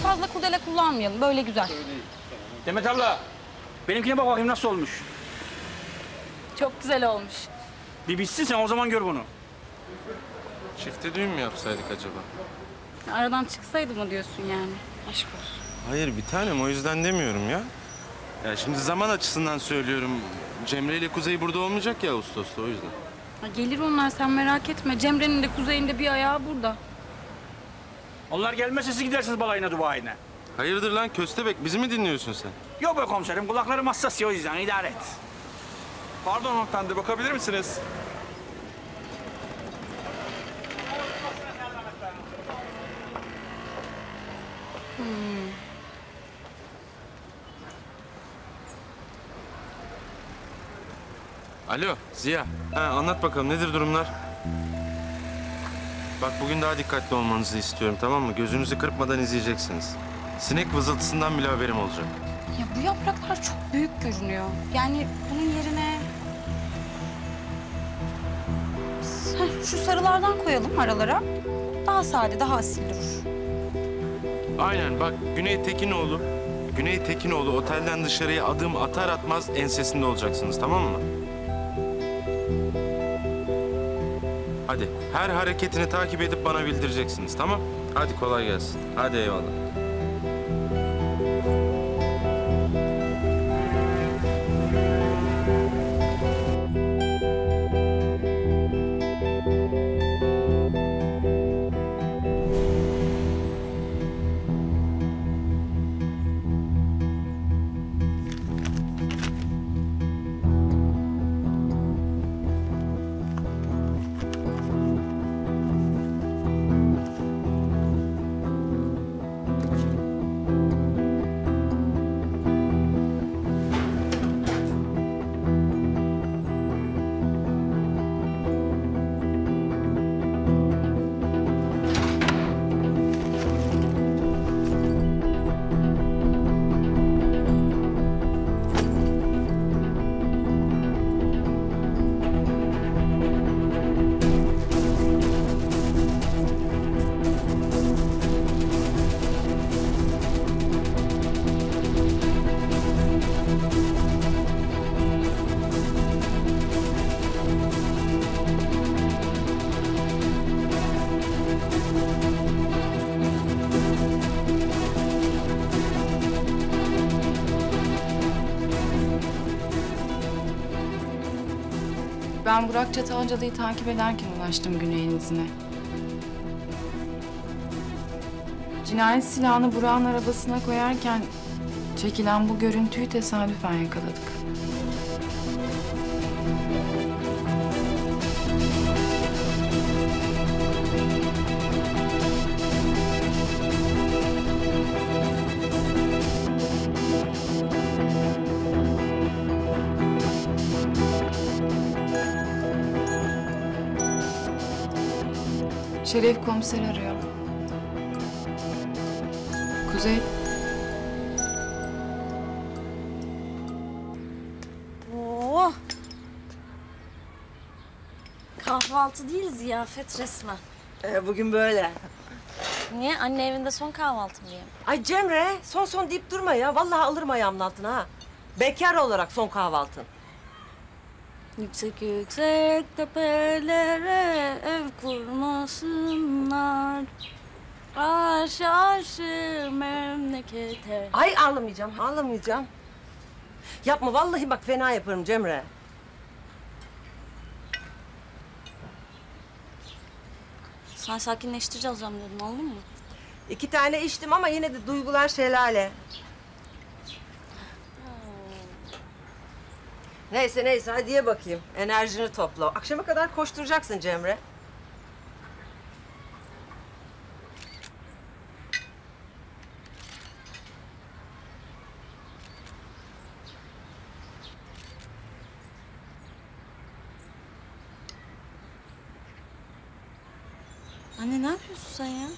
fazla kurdele kullanmayalım. Böyle güzel. Demet abla, benimkine bak bakayım nasıl olmuş. Çok güzel olmuş. Bir bitsin sen o zaman gör bunu. Çifte düğün mü yapsaydık acaba? Aradan çıksaydı mı diyorsun yani? Aşk olsun. Hayır bir tanem, o yüzden demiyorum ya. Ya şimdi zaman açısından söylüyorum. Cemre ile Kuzey burada olmayacak ya Ağustos'ta, o yüzden. Ha, gelir onlar, sen merak etme. Cemre'nin de Kuzey'in bir ayağı burada. Onlar gelmezse siz gidersiniz balayına, Dubai'ne. Hayırdır lan köstebek, bizi mi dinliyorsun sen? Yok be komiserim, kulaklarım hassas ya, o yüzden idare et. Pardon hanımefendi, bakabilir misiniz? Alo Ziya. Ha, anlat bakalım, nedir durumlar? Bak bugün daha dikkatli olmanızı istiyorum, tamam mı? Gözünüzü kırpmadan izleyeceksiniz. Sinek vızıltısından bile haberim olacak. Ya bu yapraklar çok büyük görünüyor. Yani bunun yerine... Şu sarılardan koyalım aralara. Daha sade, daha asil durur. Aynen bak, Güney Tekinoğlu. Güney Tekinoğlu otelden dışarıya adım atar atmaz ensesinde olacaksınız, tamam mı? Hadi her hareketini takip edip bana bildireceksiniz, tamam? Hadi kolay gelsin. Hadi eyvallah. Ben Burak Çatalcalı'yı takip ederken ulaştım Güney'in izine. Cinayet silahını Burak'ın arabasına koyarken çekilen bu görüntüyü tesadüfen yakaladık. Şeref komiser arıyor. Kuzey. Oo. Kahvaltı değil, ziyafet resmen. Bugün böyle. Niye? Anne evinde son kahvaltım diye. Ay Cemre, son deyip durma ya. Vallahi alırım ayağımın altına ha. Bekar olarak son kahvaltın. Yüksek yüksek tepelere ev kurmasınlar. Arşı arşı memlekete. Ay ağlamayacağım, ağlamayacağım. Yapma, vallahi bak fena yaparım Cemre. Sen sakinleştirici alacağım diyordun, aldın mı? 2 tane içtim ama yine de duygular şelale. Neyse hadi ye bakayım. Enerjini topla. Akşama kadar koşturacaksın Cemre. Anne ne yapıyorsun sen ya?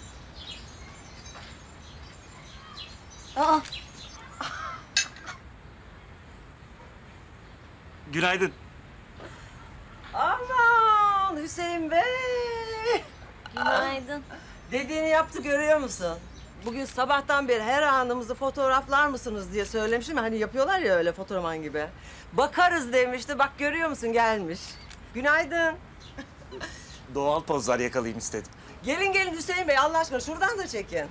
Aa! Günaydın. Aman Hüseyin Bey! Günaydın. Dediğini yaptı, görüyor musun? bugün sabahtan beri her anımızı fotoğraflar mısınız diye söylemiştim. Hani yapıyorlar ya öyle fotoğrafman gibi. Bakarız demişti. Bak görüyor musun gelmiş. Günaydın. Doğal pozlar yakalayayım istedim. Gelin gelin Hüseyin Bey Allah aşkına şuradan da çekin.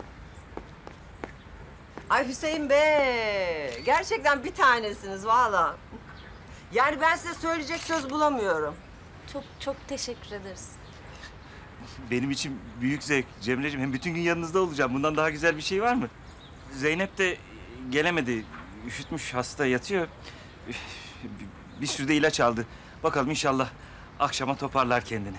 Ay Hüseyin Bey. Gerçekten bir tanesiniz valla. Yani ben size söyleyecek söz bulamıyorum. Çok çok teşekkür ederiz. Benim için büyük zevk Cemre'ciğim. Hem bütün gün yanınızda olacağım. Bundan daha güzel bir şey var mı? Zeynep de gelemedi. Üşütmüş, hasta yatıyor. Bir sürü de ilaç aldı. Bakalım inşallah akşama toparlar kendini.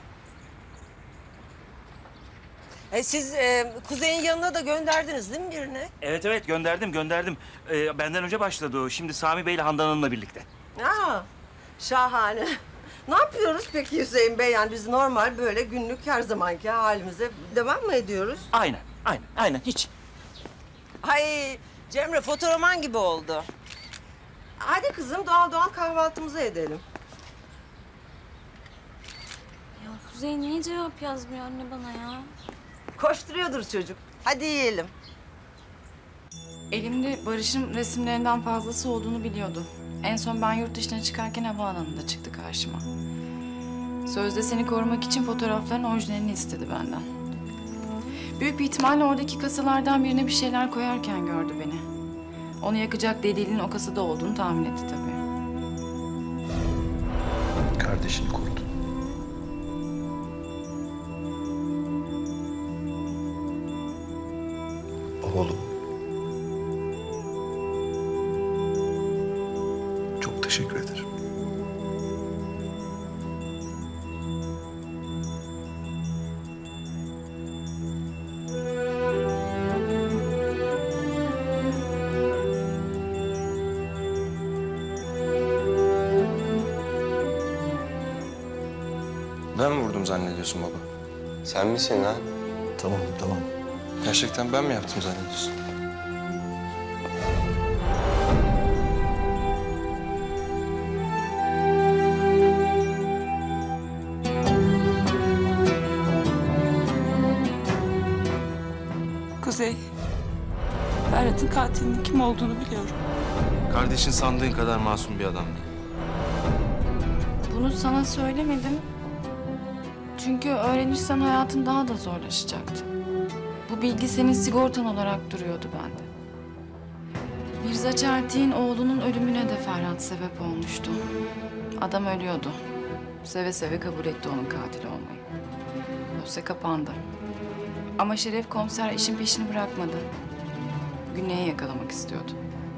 Siz Kuzey'in yanına da gönderdiniz değil mi birini? Evet gönderdim. Benden önce başladı o. Şimdi Sami Bey ile Handan Hanım'la birlikte. Aa, şahane. Ne yapıyoruz peki Hüseyin Bey? Yani biz normal böyle günlük her zamanki halimize devam mı ediyoruz? Aynen hiç. Ay Cemre fotoğraman gibi oldu. Hadi kızım doğal kahvaltımızı edelim. Ya Kuzey niye cevap yazmıyor anne bana ya? Koşturuyordur çocuk. Hadi yiyelim. Elimde Barış'ın resimlerinden fazlası olduğunu biliyordu. En son ben yurt dışına çıkarken havaalanında çıktı karşıma. Sözde seni korumak için fotoğrafların orijinalini istedi benden. Büyük bir ihtimalle oradaki kasalardan birine bir şeyler koyarken gördü beni. Onu yakacak delilin o kasada olduğunu tahmin etti tabii. Kardeşini korudu. Oğlum. Çok teşekkür ederim. Ben mi vurdum zannediyorsun baba? Sen misin lan? Tamam. Gerçekten ben mi yaptım zannediyorsun? Kuzey, Ferhat'ın katilinin kim olduğunu biliyorum. Kardeşin sandığın kadar masum bir adam değil. Bunu sana söylemedim. Çünkü öğrenirsen hayatın daha da zorlaşacaktı. Bu bilgi senin sigortan olarak duruyordu bende. Mirza Çeltik'in oğlunun ölümüne de Ferhat sebep olmuştu. Adam ölüyordu. Seve seve kabul etti onun katili olmayı. Dosya kapandı. Ama Şeref komiser işin peşini bırakmadı. Güney'i yakalamak istiyordu.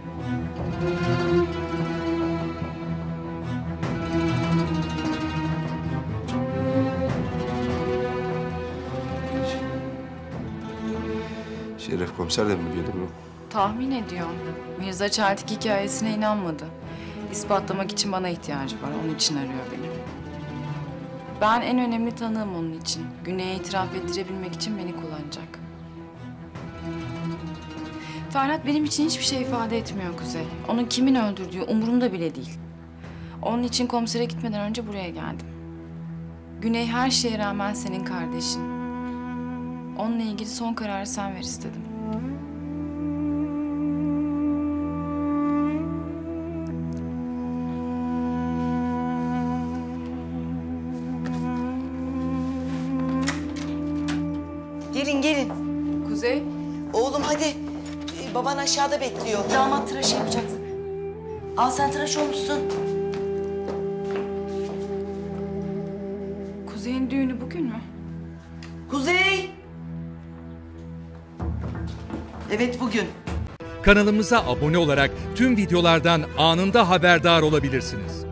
Şeref komiser de mi biliyordu bunu? Tahmin ediyorum. Mirza Çeltik hikayesine inanmadı. İspatlamak için bana ihtiyacı var. Onun için arıyor beni. Ben en önemli tanığım onun için. Güney'e itiraf ettirebilmek için beni kullanacak. Ferhat benim için hiçbir şey ifade etmiyor Kuzey. Onun kimin öldürdüğü umurumda bile değil. Onun için komisere gitmeden önce buraya geldim. Güney her şeye rağmen senin kardeşin. Onunla ilgili son kararı sen ver istedim. Gelin. Kuzey. Oğlum hadi. Baban aşağıda bekliyor. Damat tıraşı yapacaksın. Al sen tıraş olmuşsun. Kuzey'in düğünü bugün mü? Kuzey! Evet bugün. Kanalımıza abone olarak tüm videolardan anında haberdar olabilirsiniz.